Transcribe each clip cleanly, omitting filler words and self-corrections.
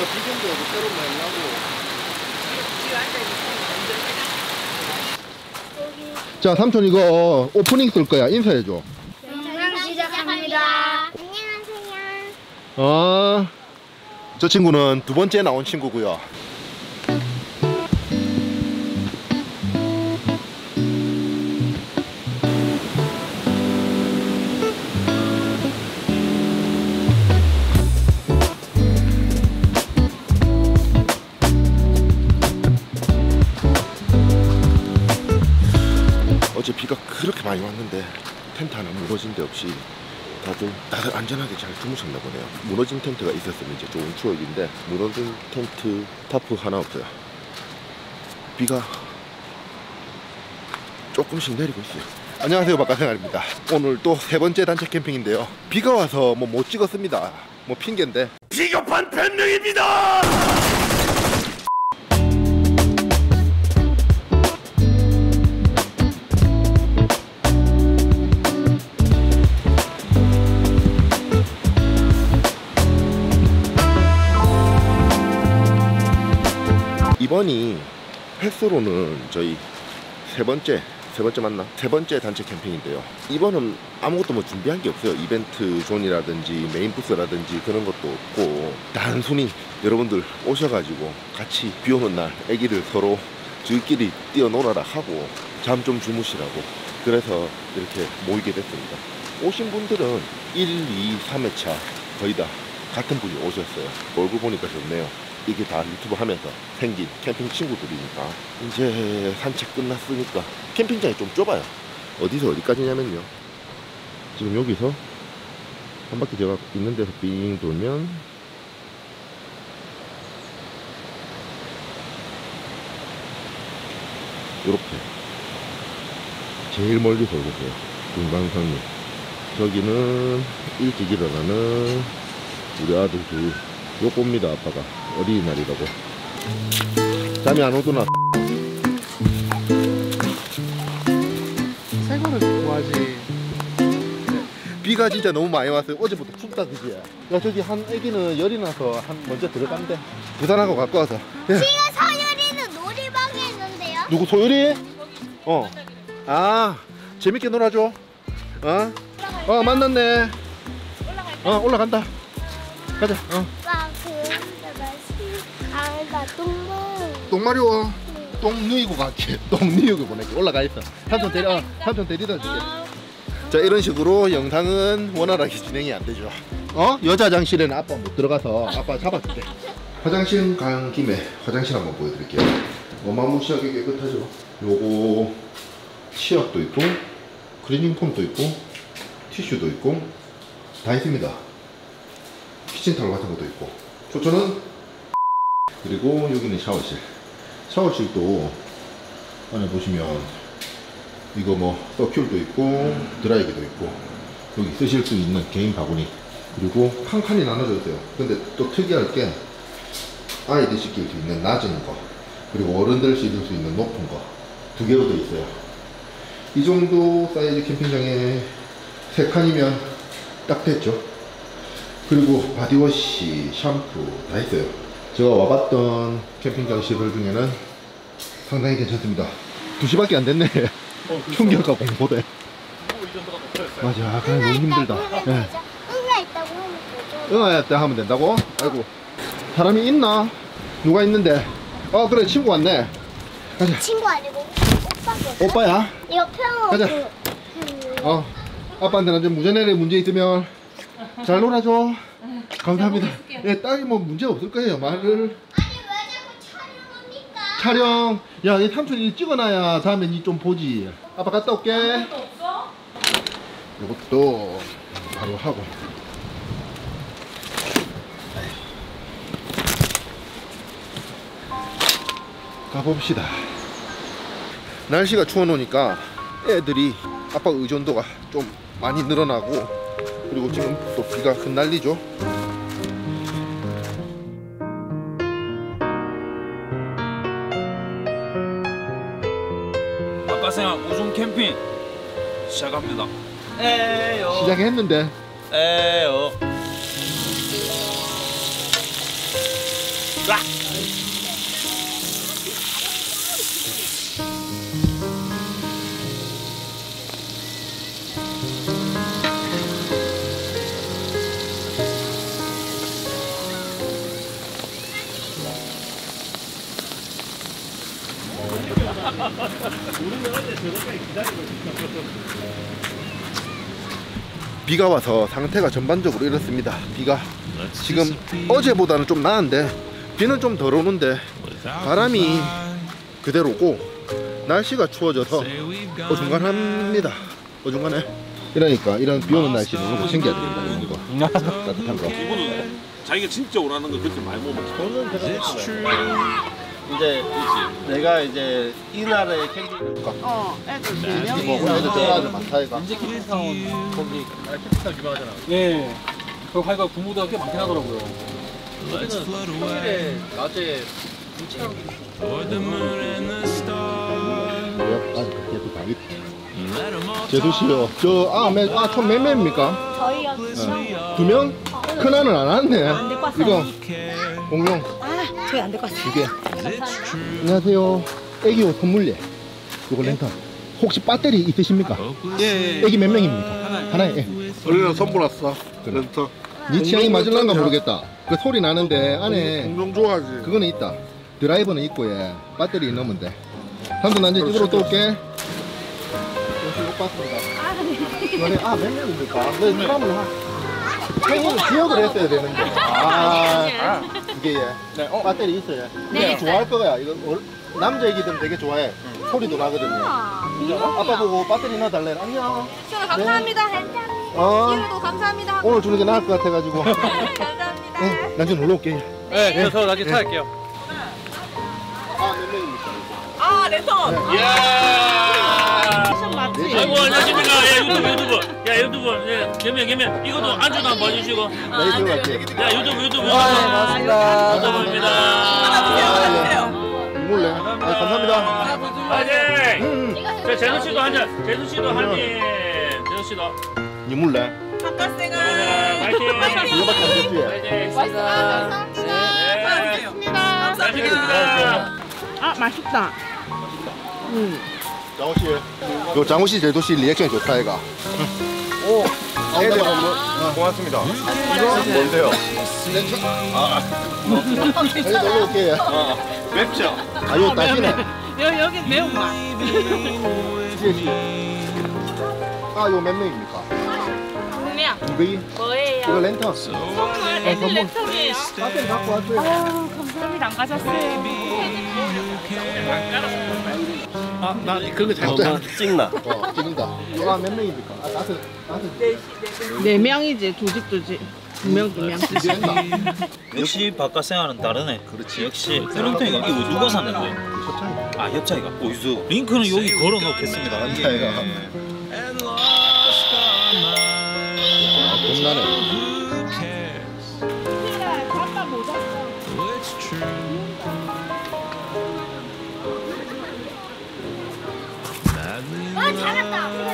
지금도 새로 많이 나고. 자, 삼촌 이거 오프닝 쓸 거야. 인사해줘. 영상 시작합니다. 안녕하세요. 저 친구는 두 번째 나온 친구고요. 어제 비가 그렇게 많이 왔는데 텐트 하나 무너진 데 없이 다들 안전하게 잘 주무셨나 보네요. 무너진 텐트가 있었으면 이제 좋은 추억인데 무너진 텐트 타프 하나 없어요. 비가 조금씩 내리고 있어요. 안녕하세요, 박가생활입니다. 오늘 또 세 번째 단체 캠핑인데요. 비가 와서 뭐 못 찍었습니다. 뭐 핑계인데 비겁한 변명입니다. 이번이 횟수로는 저희 세 번째 맞나? 세 번째 단체 캠핑인데요. 이번은 아무것도 뭐 준비한 게 없어요. 이벤트 존이라든지 메인 부스라든지 그런 것도 없고 단순히 여러분들 오셔가지고 같이 비 오는 날 애기들 서로 저희끼리 뛰어놀아라 하고 잠 좀 주무시라고 그래서 이렇게 모이게 됐습니다. 오신 분들은 1, 2, 3회차 거의 다 같은 분이 오셨어요. 얼굴 보니까 좋네요. 이게 다 유튜브 하면서 생긴 캠핑 친구들이니까. 이제 산책 끝났으니까 캠핑장이 좀 좁아요. 어디서 어디까지냐면요, 지금 여기서 한 바퀴 제가 있는 데서 삥 돌면 요렇게 제일 멀리서 오겠어요. 금강산로. 저기는 일찍 일어나는 우리 아들 둘. 요겁니다. 아빠가 어린이날이라고 잠이 안 오더나. 새거는 좋아하지. 비가 진짜 너무 많이 왔어요. 어제부터 춥다 그지? 야, 저기 한 애기는 열이 나서 한 먼저 들어간대. 부산하고 가까워서. 예. 지금 서유리는 놀이방에 있는데요. 누구, 소율이? 아, 재밌게 놀아줘. 만났네. 올라간다. 가자. 똥 마려워. 똥 누이고 갈게. 똥 누이고 보낼게. 올라가 있어. 삼촌 데리다 줄게. 자, 이런 식으로 영상은 원활하게 진행이 안 되죠. 여자 화장실에는 아빠 못 들어가서 아빠 잡아줄게. 화장실 간 김에 화장실 한번 보여드릴게요. 어마무시하게 깨끗하죠. 요거 치약도 있고 클리닝 폼도 있고 티슈도 있고 다 있습니다. 키친타올 같은 것도 있고. 초초는 그리고 여기는 샤워실. 샤워실도 안에 보시면 이거 뭐 서큘도 있고 드라이기도 있고 여기 쓰실 수 있는 개인 바구니, 그리고 칸칸이 나눠져 있어요. 근데 또 특이할 게 아이들 씻길 수 있는 낮은 거, 그리고 어른들 씻을 수 있는 높은 거 두 개로 돼 있어요. 이 정도 사이즈 캠핑장에 3칸이면 딱 됐죠. 그리고 바디워시, 샴푸 다 있어요. 제가 와봤던 캠핑장 시설 중에는 상당히 괜찮습니다. 2시밖에 안 됐네. 충격과 공포대. 맞아, 그냥 너무 힘들다. 네. 응가 있다고 하면 되죠. 응아야 때 하면 된다고? 아이고, 사람이 있나? 누가 있는데? 그래, 친구 왔네. 가자. 친구 아니고 오빠거든. 오빠야? 옆에 가자. 아빠한테 나중에 무전에 문제 있으면 잘 놀아줘. 감사합니다. 예, 딸이 뭐 문제 없을 거예요. 말을. 아니 왜 자꾸 촬영합니까? 촬영. 야, 이 삼촌이 찍어놔야 다음에 니 좀 보지. 아빠 갔다 올게. 없어? 이것도 바로 하고. 가봅시다. 날씨가 추워 놓으니까 애들이 아빠 의존도가 좀 많이 늘어나고, 그리고 지금 또 비가 흩날리죠. 박가생활 우중 캠핑 시작합니다. 에요. 시작했는데. 에요. 비가 와서 상태가 전반적으로 이렇습니다. 비가 지금 어제보다는 좀 나은데 비는 좀 덜 오는데 바람이 그대로고 날씨가 추워져서 어중간합니다. 어중간해. 이러니까 이런 비 오는 날씨는 이런 거 챙겨야 됩니다. 이런 거 따뜻한 거. 이거는 자기가 진짜 원하는 거 그렇게 많이 못 먹어. 저는 제가 이제 내가 이제 이날에 캠핑 애들 좋아하는 많다 이거. 이제 캠핑타운 거기 캠핑타운 유명하잖아. 예. 그 하여가 부모가 꽤 많긴 하더라고요. 여기는 평일에 낮에 체험 아직 계속 가겠지. 제수 씨요. 총 몇 명입니까? 저희요. 두 명? 큰 아는 안 왔네. 데리고 왔어요. 이거 공룡 저희 안 데리고 왔어요. 두 개. 안녕하세요. 애기 옷 선물예. 이거 렌터. 혹시 배터리 있으십니까? 예. 애기 몇 명입니까? 하나에. 예. 우리는 선물 왔어. 렌터. 네 취향이 맞을란가 모르겠다. 그 소리 나는데 안에 공룡 좋아하지. 그거는 있다. 드라이버는 있고 예. 배터리 넣으면 돼. 삼촌 난 이제 집으로 또 올게. 못 봤습니다. 몇 명입니까? 네, 사람을 생일 기억을 했어야 되는데. 이게 예. 배터리 있어요. 네. 좋아할 거야. 이거 남자 애기들은 되게 좋아해. 소리도 나거든요. 아빠 보고 배터리 넣어달래. 안녕. 시원아 감사합니다. 시원도 감사합니다. 오늘 주는 게 나을 것 같아가지고. 감사합니다. 네, 나중에 놀러 올게. 네, 저 나중에 찾을게요. 몇 명입니까? 아, 레선. 아이고 안녕하십니까. 유튜브. 야 유튜브. 예, 개명. 이것도 안주도 한번 봐주시고. 나 이거 들어갈게. 야 유튜브. 반갑습니다. 유튜브입니다. 받아주세요. 몰래. 감사합니다. 화이팅. 자 제수 씨도 한 잔. 제수 씨도 한 입. 제수 씨도. 니 몰래. 바깥생활. 화이팅. 이거밖에 안 됐지? 화이팅. 감사합니다. 아, 맛있다. 장호 씨. 요 장호 씨, 제도 씨 리액션이 좋다 얘가. 오. 애들 고맙습니다. 이거 뭔데요? 여기 놀러 올게. 맵죠? 아유 다시네. 여기 매운맛. 요 몇 명입니까? 분명 두 개? 뭐예요? 이거 렌터. 선물 애들 랜턴이에요. 배터리 갖고 왔어요. 감사합니다. 안 가졌어요. 나 그거 잘못 찍나? 찍는다. 이거 몇 명입니까? 다섯. 네 명이지. 두 집. 두 명. 역시 바깥 생활은 다르네. 그렇지. 역시 해롱탱이가 이거 누가 샀는데? 아 협찬이가. 어디서? 링크는 여기 걸어놓겠습니다. 차이가. 겁나네. 아빠 모자 써. 잘한다.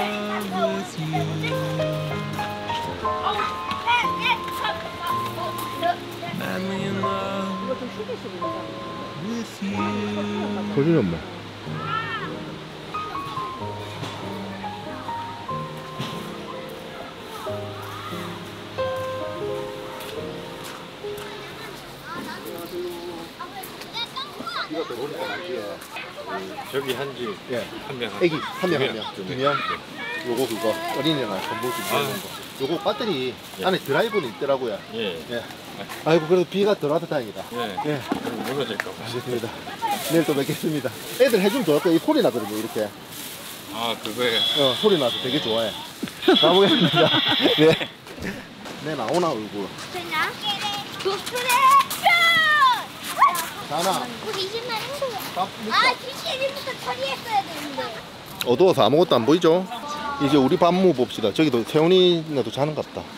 거짓말 엄마. 저기 한지 예. 한 명. 애기 한 명. 두 명. 요거 그거 어린이날 선물 준비하는 거. 요거 배터리 안에 드라이버는 있더라고요. 예. 예. 아이고 그래도 비가 덜 와서 다행이다. 예. 예. 무너질까 봐. 알겠습니다. 내일 또 뵙겠습니다. 애들 해주면 좋을 거야. 이 소리 나거든요 이렇게. 그거예요. 소리 나서 되게 좋아해. 가보겠습니다. 네. 내 나오나 얼굴. 그냥 도스레 자나. 우리 20만 행복해. 밥 DCL부터 처리했어야 되는데. 어두워서 아무것도 안 보이죠? 이제 우리 밥무 봅시다. 저기도 세훈이네도 자는 것 같다.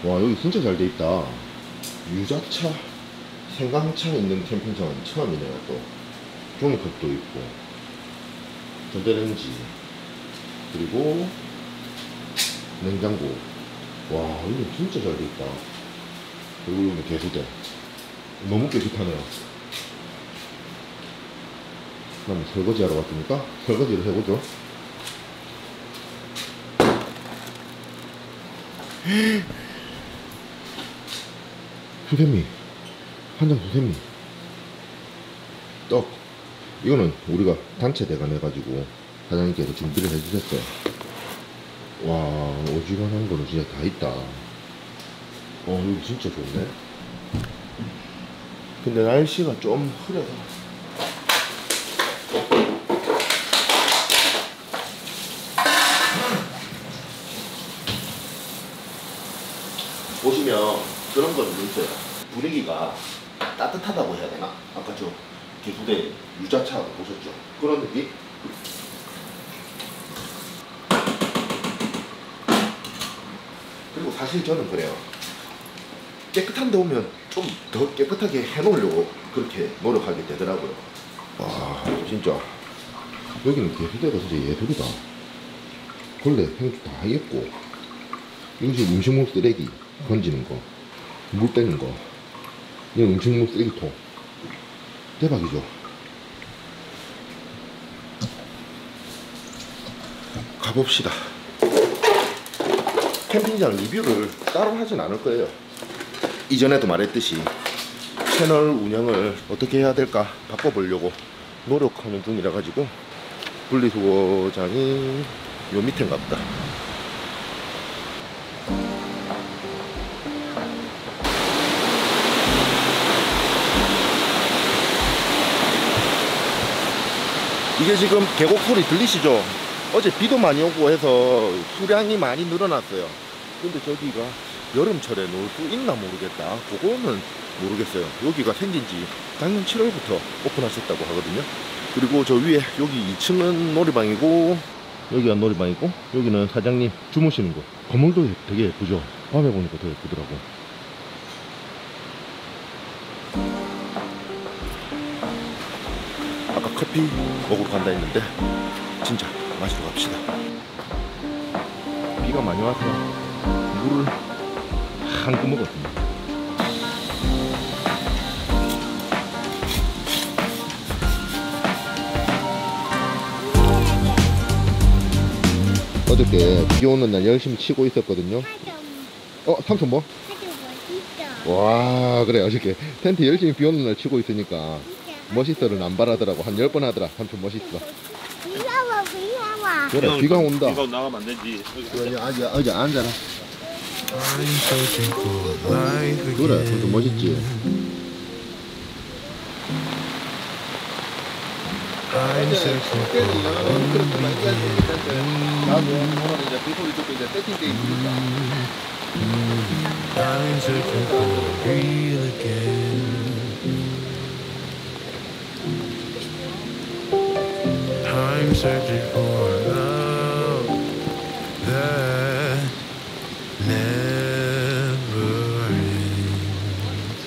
와 여기 진짜 잘 돼 있다. 유자차, 생강차 있는 캠핑장은 처음이네요. 또 종이컵도 있고 전자레인지 그리고 냉장고. 와 여기 진짜 잘 돼 있다. 그리고 여기 개수대 너무 깨끗하네요. 그럼 설거지 하러 왔으니까 설거지를 해보죠. 수세미 한장 수세미 떡. 이거는 우리가 단체 대관 해가지고 사장님께서 준비를 해주셨어요. 와 오지간한 거는 진짜 다 있다. 여기 진짜 좋네. 근데 날씨가 좀 흐려서 보시면 그런 거는 있어요. 분위기가 따뜻하다고 해야 되나? 아까 저 개수대 유자차 보셨죠? 그런 느낌? 그리고 사실 저는 그래요. 깨끗한 데 오면 좀 더 깨끗하게 해놓으려고 그렇게 노력하게 되더라고요. 와 진짜 여기는 개수대가 진짜 예술이다. 원래 행주 다 하겠고 이것이 음식물 쓰레기 건지는 거, 물 빼는 거, 이건 음식물 쓰레기통. 대박이죠. 가봅시다. 캠핑장 리뷰를 따로 하진 않을 거예요. 이전에도 말했듯이 채널 운영을 어떻게 해야 될까 바꿔보려고 노력하는 중이라 가지고 분리수거장이 요 밑인가 보다. 이게 지금 계곡 소리 들리시죠? 어제 비도 많이 오고 해서 수량이 많이 늘어났어요. 근데 저기가 여름철에 놀 수 있나 모르겠다. 그거는 모르겠어요. 여기가 생긴지 작년 7월부터 오픈하셨다고 하거든요. 그리고 저 위에 여기 2층은 놀이방이고 여기가 놀이방이고 여기는 사장님 주무시는 거. 건물도 되게 예쁘죠? 밤에 보니까 더 예쁘더라고. 아까 커피 먹으러 간다 했는데 진짜 마시러 갑시다. 비가 많이 와서 물을 한컵 먹었습니다. 어저께 비 오는 날 열심히 치고 있었거든요. 삼촌 뭐? 와 그래 어저께 텐트 열심히 비 오는 날 치고 있으니까 멋있어를 남발하더라고. 한 10번 하더라. 삼촌 멋있어. 비가 와. 그래 비가 온다. 비가 나가면 안 되지. 그래 앉아라. 그래 삼촌 멋있지. I'm searching for love that never ends.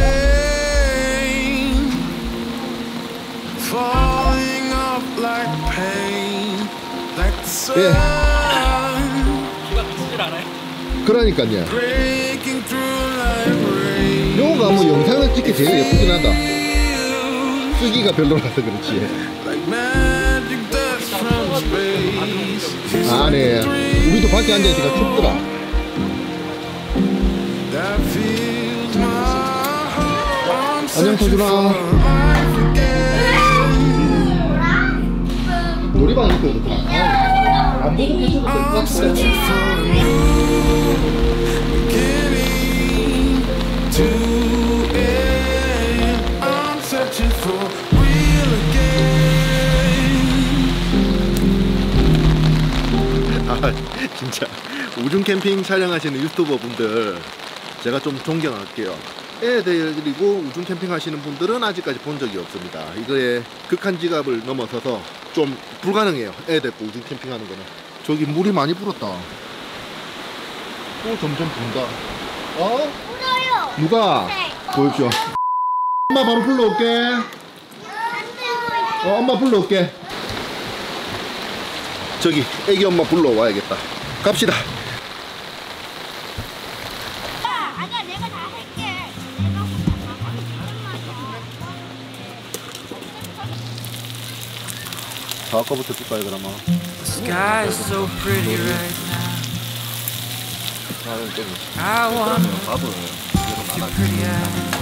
Rain falling off like pain, like the sun 그러니까요. breaking through like rain. 요거가 뭐 영상을 찍기 제일 예쁘긴 하다. 쓰기가 별로라서 그렇지. Like magic dust from space. 네. 우리도 밖에 앉아있으니까 춥더라. That fills my heart. 안녕 서준아. 놀이방 있고 좋다. 안 보고 계셔도 될 것 같아. I'm searching for real again. 아 진짜 우중 캠핑 촬영하시는 유튜버 분들 제가 좀 존경할게요. 애들이고 우중 캠핑 하시는 분들은 아직까지 본 적이 없습니다. 이거에 극한 지갑을 넘어서서 좀 불가능해요. 애 데리고 우중 캠핑 하는 거는. 저기 물이 많이 불었다. 또 점점 분다. 어? 울어요. 누가? 네. 보여줘. 엄마 바로 불러올게. 엄마 불러올게. 저기 애기 엄마 불러와야겠다. 갑시다. 아가 내가 다 할게. 자, 아까부터 줄까요 그러면? Sky is so pretty right now. I want your pretty eyes.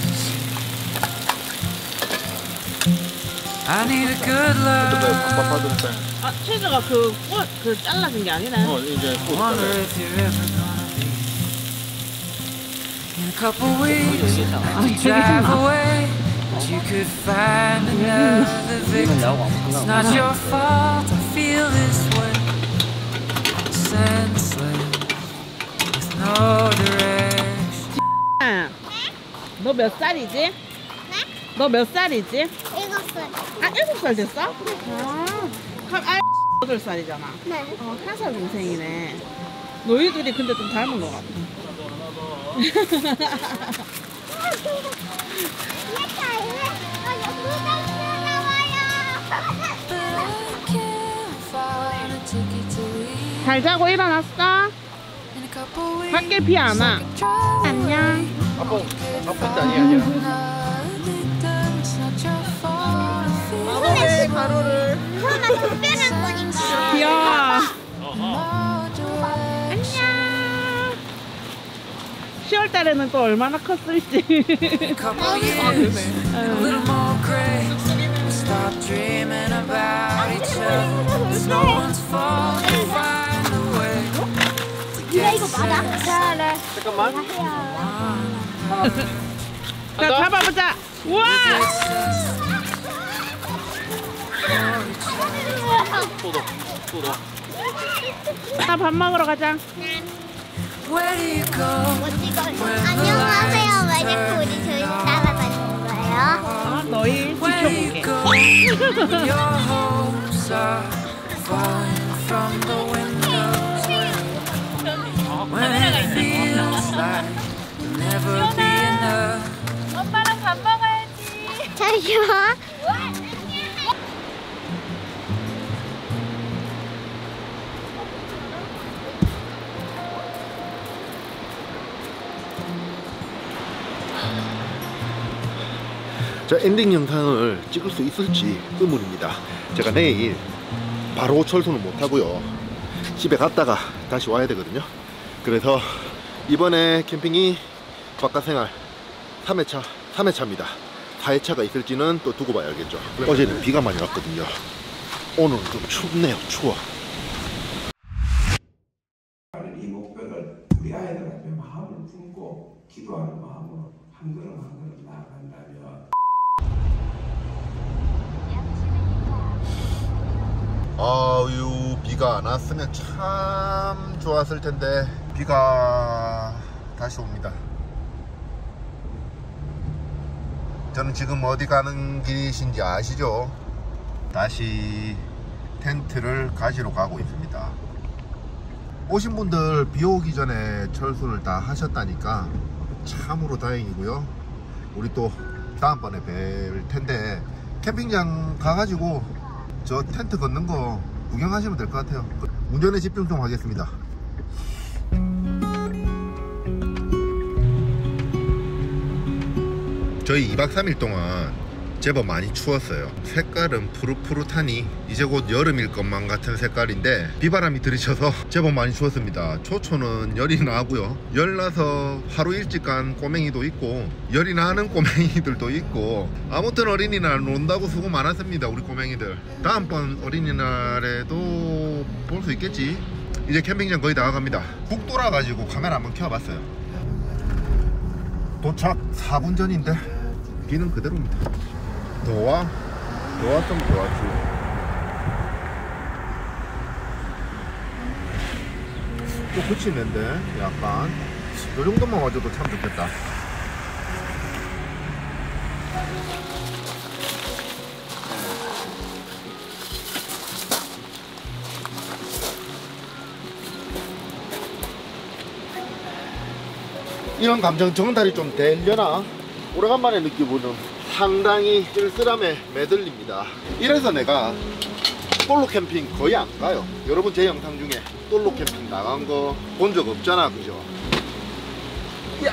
I need a good love. 아, 체즈가 그 잘라진 게 a니네. 이제 Wonder if you're ever gonna be. In a couple weeks, I could drive away, but you could find another victim. It's not your fault. I feel this way, senseless, with no direction. 너 몇 살이지? 너 몇 살이지? 7살. 아, 7살 됐어? 아, 그럼 8살이잖아. 네. 4살 동생이네. 너희들이 근데 좀 닮은 것 같아. 잘 자고 일어났어? 밖에 비 안 와. 안녕. 아빠도 아니야. 마법의 가루를. 설마 특별한 거니까. 귀여워. 안녕. 10월 달에는 또 얼마나 컸을지. Couple years, a little more gray. We stop dreaming about each other. It's no one's fault to find a way to 네가 get 이거 맞아? 잘해. 잠깐만. 자, 잡아보자. 우와! 나 밥 먹으러 가자. Where do you go? 멋지고. 안녕하세요. 왜 자꾸 우리 둘이 따라다니는 거예요? 아, 너희 Where do you 지켜볼게. go? When your hopes are falling from the windows. When it feels like you'll never be enough. 엄마랑 밥 먹어야지. 잠시만. 자, 엔딩 영상을 찍을 수 있을지 의문입니다. 제가 내일 바로 철수는 못하고요, 집에 갔다가 다시 와야 되거든요. 그래서 이번에 캠핑이 바깥생활 3회차입니다 4회차가 있을지는 또 두고 봐야 알겠죠. 어제는 비가 많이 왔거든요. 오늘은 좀 춥네요. 추워. 이 목표를 우리 아이들한테 마음을 품고 기도하는 마음으로 한 걸음 한 걸음 나아간다면, 아유, 비가 안 왔으면 참 좋았을 텐데 비가 다시 옵니다. 저는 지금 어디 가는 길이신지 아시죠? 다시 텐트를 가지러 가고 있습니다. 오신 분들 비 오기 전에 철수를 다 하셨다니까 참으로 다행이고요. 우리 또 다음번에 뵐 텐데 캠핑장 가가지고 저 텐트 걷는 거 구경하시면 될 것 같아요. 운전에 집중 좀 하겠습니다. 저희 2박 3일 동안 제법 많이 추웠어요. 색깔은 푸릇푸릇하니 이제 곧 여름일 것만 같은 색깔인데 비바람이 들이쳐서 제법 많이 추웠습니다. 초초는 열이 나고요, 열 나서 하루 일찍 간 꼬맹이도 있고 열이 나는 꼬맹이들도 있고, 아무튼 어린이날 논다고 수고 많았습니다. 우리 꼬맹이들 다음번 어린이날에도 볼 수 있겠지. 이제 캠핑장 거의 다 가갑니다. 국 돌아가지고 카메라 한번 켜봤어요. 도착 4분 전인데 비는 그대로입니다. 더웠으면 좋았지. 또 그치는데 약간 요 정도만 와줘도 참 좋겠다. 이런 감정 정달이 좀 되려나? 오래간만에 느껴보는 상당히 쓸쓸함에 매들립니다. 이래서 내가 솔로 캠핑 거의 안 가요. 여러분 제 영상 중에 솔로 캠핑 나간 거 본 적 없잖아, 그죠? 야.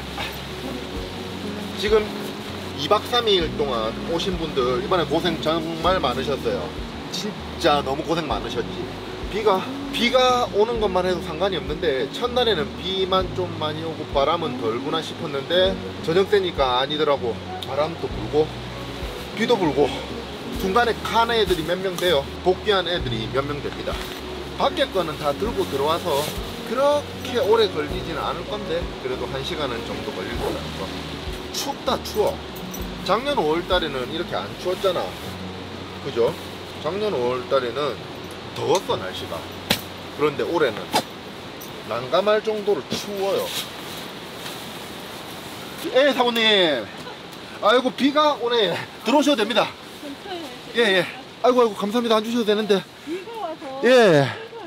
지금 2박 3일 동안 오신 분들 이번에 고생 정말 많으셨어요. 진짜 너무 고생 많으셨지. 비가 오는 것만 해도 상관이 없는데 첫날에는 비만 좀 많이 오고 바람은 덜구나 싶었는데 저녁 때니까 아니더라고. 바람도 불고 비도 불고 중간에 간 애들이 몇 명 돼요. 복귀한 애들이 몇 명 됩니다. 밖에 거는 다 들고 들어와서 그렇게 오래 걸리지는 않을 건데 그래도 1시간은 정도 걸릴 거라는 거. 춥다 추워. 작년 5월달에는 이렇게 안 추웠잖아, 그죠? 작년 5월달에는 더웠어 날씨가. 그런데 올해는 난감할 정도로 추워요. 예 사모님, 아이고 비가 오네. 들어오셔도 됩니다. 예예. 아이고 감사합니다. 안 주셔도 되는데. 비가 와서 예.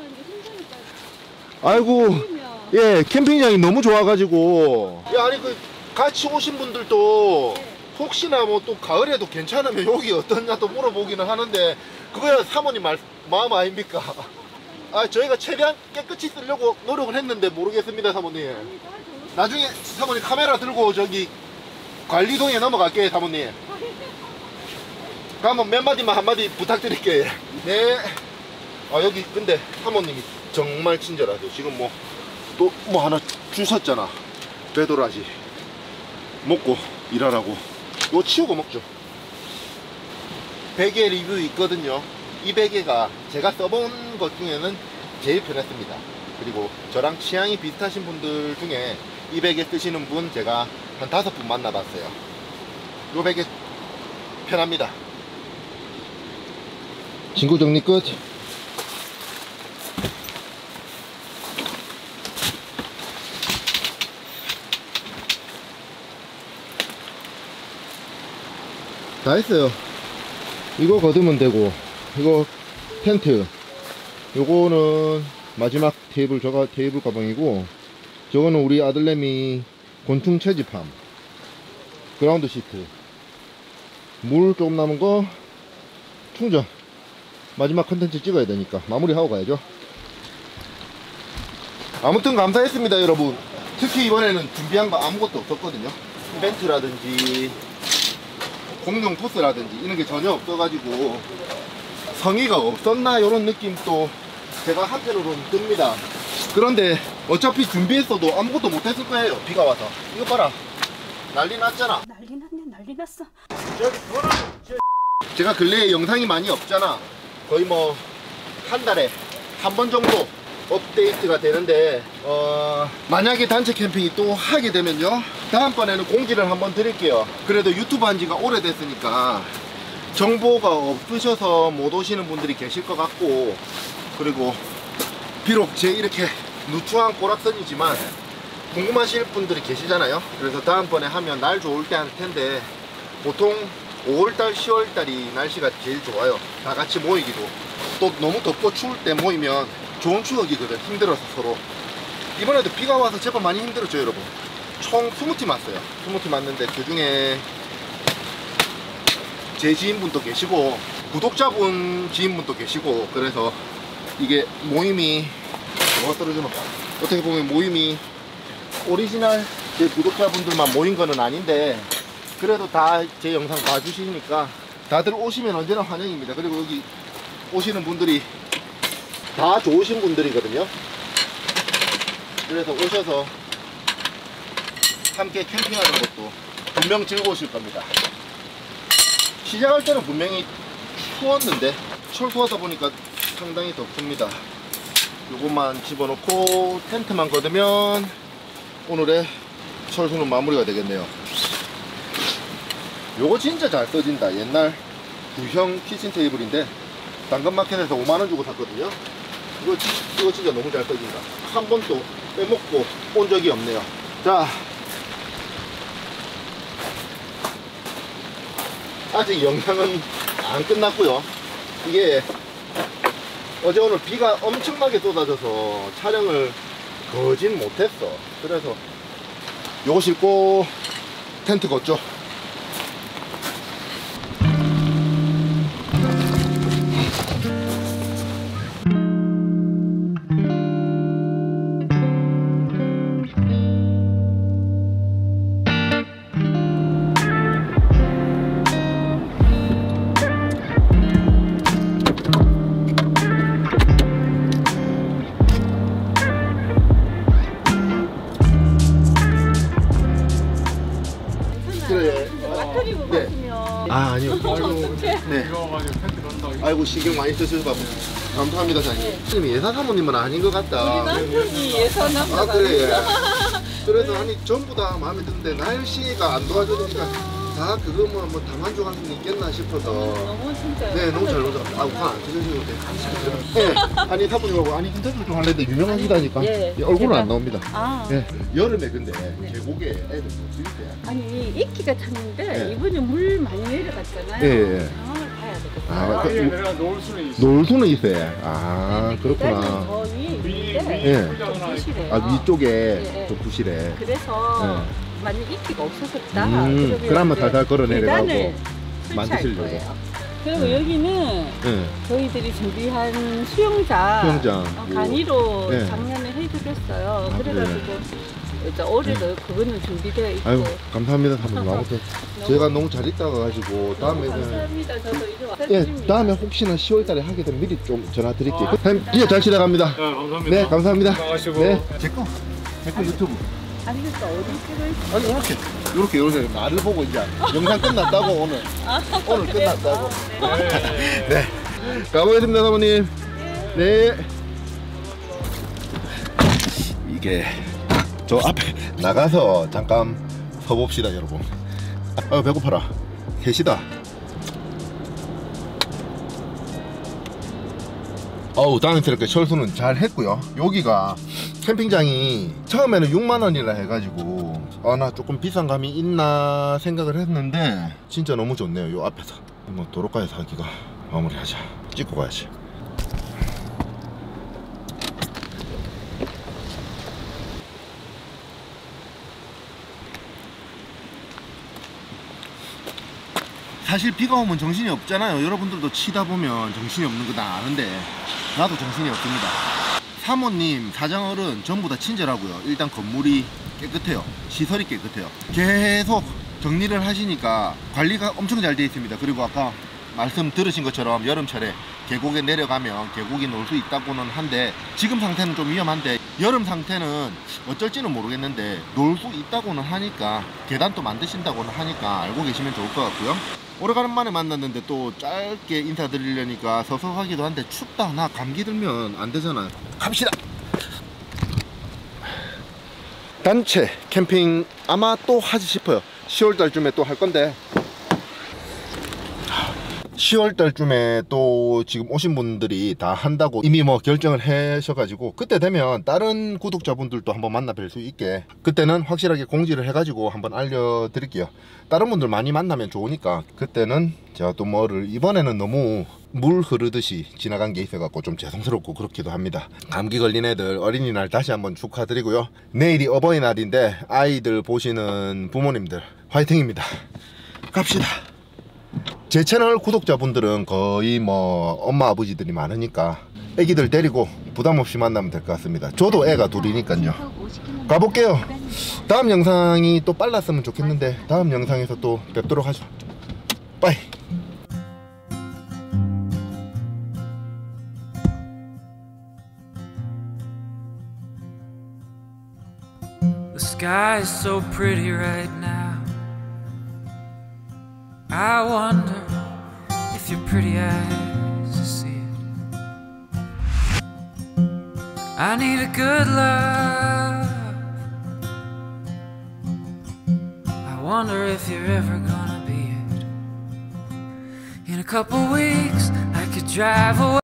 아이고 예, 캠핑장이 너무 좋아가지고. 야, 아니 그 같이 오신 분들도 혹시나 뭐 또 가을에도 괜찮으면 여기 어떠냐 또 물어보기는 하는데 그거야 사모님 마음 아닙니까? 아, 저희가 최대한 깨끗이 쓰려고 노력을 했는데 모르겠습니다 사모님. 나중에 사모님 카메라 들고 저기 관리동에 넘어갈게요 사모님. 그럼 몇 마디만 한마디 부탁드릴게요. 네. 아, 여기 근데 사모님이 정말 친절하세요. 지금 뭐 또 뭐 하나 주셨잖아. 배도라지 먹고 일하라고. 이거 치우고 먹죠. 베개 리뷰 있거든요. 이 베개가 제가 써본 것 중에는 제일 편했습니다. 그리고 저랑 취향이 비슷하신 분들 중에 이 베개 쓰시는 분 제가 한 5분 만나봤어요. 이 베개 편합니다. 진구 정리 끝. 다 했어요. 이거 걷으면 되고, 이거 텐트, 요거는 마지막 테이블, 저가 테이블 가방이고, 저거는 우리 아들내미 곤충 채집함, 그라운드 시트, 물 조금 남은 거 충전. 마지막 컨텐츠 찍어야 되니까 마무리하고 가야죠. 아무튼 감사했습니다 여러분. 특히 이번에는 준비한 거 아무것도 없었거든요. 이벤트라든지 공룡 토스라든지 이런 게 전혀 없어가지고 성의가 없었나 이런 느낌도 제가 한편으로는 듭니다. 그런데 어차피 준비했어도 아무것도 못했을 거예요. 비가 와서. 이거 봐라, 난리 났잖아. 난리 났네, 난리 났어. 제가 근래에 영상이 많이 없잖아. 거의 뭐 한 달에 한 번 정도 업데이트가 되는데 만약에 단체 캠핑이 또 하게 되면요, 다음번에는 공지를 한번 드릴게요. 그래도 유튜브 한 지가 오래됐으니까 정보가 없으셔서 못 오시는 분들이 계실 것 같고, 그리고 비록 제 이렇게 누추한 꼬락선이지만 궁금하실 분들이 계시잖아요. 그래서 다음번에 하면 날 좋을 때 할 텐데 보통 5월달 10월달이 날씨가 제일 좋아요. 다 같이 모이기도. 또 너무 덥고 추울 때 모이면 좋은 추억이거든. 힘들어서 서로. 이번에도 비가 와서 제법 많이 힘들었죠 여러분. 총 20팀 왔어요. 20팀 왔는데 그 중에 제 지인분도 계시고 구독자분 지인분도 계시고, 그래서 이게 모임이 뭐가 떨어지나 봐. 어떻게 보면 모임이 오리지널 제 구독자분들만 모인 거는 아닌데 그래도 다 제 영상 봐주시니까 다들 오시면 언제나 환영입니다. 그리고 여기 오시는 분들이 다 좋으신 분들이거든요. 그래서 오셔서 함께 캠핑하는 것도 분명 즐거우실 겁니다. 시작할 때는 분명히 추웠는데 철수하다 보니까 상당히 덥습니다. 요것만 집어넣고 텐트만 걷으면 오늘의 철수는 마무리가 되겠네요. 요거 진짜 잘 써진다. 옛날 구형 키친 테이블인데 당근마켓에서 5만원 주고 샀거든요. 이거 진짜 너무 잘 써진다. 한 번도 빼먹고 온 적이 없네요. 자, 아직 영상은 안 끝났고요. 이게 어제 오늘 비가 엄청나게 쏟아져서 촬영을 거진 못했어. 그래서 요거 싣고 텐트 걷죠. 네. 아, 아니요. 네. 아이고, 신경 많이 쓰셔서 감사합니다, 사장님. 지금 예사 사모님은 아닌 것 같다. 남편이 예산 남편. 아, 그래. 그래서 아니 전부 다 마음에 드는데 날씨가 안 도와주니까 다 그거 뭐 다 만족할 수 있겠나 싶어서. 너무 진짜. 네, 너무 잘 오셨어요. 아, 우선 안 드셔도 돼. 네. 아니 사모님하고 아니 인터뷰 좀 하려는데 유명하시다니까. 예. 얼굴은 안 나옵니다. 아. 네. 여름에 근데 계곡에 애들 못 쓸 때. 아니 이끼가 찼는데 네. 이번에 물 많이 내려갔잖아요. 예. 상황을 봐야 되거든요. 아, 내가 놓을 수는 있어. 놀 수는 있어요. 아, 그렇구나. 저 위인데 예. 부실해요. 아, 위쪽에 예. 좀 부실해. 그래서 예. 만약 이끼가 없었었다. 그러면 살살 걸어내려가고 계단을 만드시려고. 설치할 거예요. 그리고 여기는 예. 저희들이 준비한 수영장, 간이로 예. 작년에 해드렸어요. 아, 그래가지고 이제 올해도 그거는 준비되어 있고. 아유, 감사합니다, 사모님. 아무튼 제가 너무 잘 있다가 가지고 다음에는 감사합니다. 저도 이제 와서 예, 드립니다. 다음에 혹시나 10월달에 하게 되면 미리 좀 전화 드릴게요. 사장님, 진짜 잘 지나갑니다. 네, 감사합니다. 네, 감사합니다. 건강하시고. 네, 제거 유튜브. 아니 그러니까 어디 찍어 있어? 아니 이렇게 나를 보고 이제 영상 끝났다고 오늘 끝났다고. 네, 가보겠습니다, 사모님. 네. 이게 저 앞에 나가서 잠깐 서봅시다, 여러분. 아, 배고파라. 3시다. 어우, 당연스럽게 철수는 잘 했고요. 여기가 캠핑장이 처음에는 6만원이라 해가지고 나 조금 비싼 감이 있나 생각을 했는데 진짜 너무 좋네요. 요 앞에서 뭐 도로가에서 하기가 마무리하자. 찍고 가야지. 사실 비가 오면 정신이 없잖아요. 여러분들도 치다 보면 정신이 없는 거 다 아는데 나도 정신이 없습니다. 사모님, 사장어른 전부 다 친절하고요. 일단 건물이 깨끗해요. 시설이 깨끗해요. 계속 정리를 하시니까 관리가 엄청 잘 되어 있습니다. 그리고 아까 말씀 들으신 것처럼 여름철에 계곡에 내려가면 계곡이 놀 수 있다고는 한데 지금 상태는 좀 위험한데 여름 상태는 어쩔지는 모르겠는데 놀 수 있다고는 하니까 계단도 만드신다고는 하니까 알고 계시면 좋을 것 같고요. 오래간만에 만났는데 또 짧게 인사드리려니까 서서하기도 한데 춥다. 나 감기 들면 안 되잖아요. 갑시다. 단체 캠핑 아마 또 하지 싶어요. 10월달쯤에 또 할 건데 10월달쯤에 또 지금 오신 분들이 다 한다고 이미 뭐 결정을 하셔가지고 그때 되면 다른 구독자분들도 한번 만나 뵐 수 있게 그때는 확실하게 공지를 해가지고 한번 알려드릴게요. 다른 분들 많이 만나면 좋으니까 그때는 제가 또 뭐를 이번에는 너무 물 흐르듯이 지나간 게 있어갖고 좀 죄송스럽고 그렇기도 합니다. 감기 걸린 애들 어린이날 다시 한번 축하드리고요. 내일이 어버이날인데 아이들 보시는 부모님들 화이팅입니다. 갑시다. 제 채널 구독자분들은 거의 뭐 엄마 아버지들이 많으니까 애기들 데리고 부담없이 만나면 될 것 같습니다. 저도 애가 둘이니까요. 가볼게요. 다음 영상이 또 빨랐으면 좋겠는데 다음 영상에서 또 뵙도록 하죠. 빠이. The sky is so pretty right now. I wonder if your pretty eyes see it. I need a good love. I wonder if you're ever gonna be it. In a couple weeks I could drive away.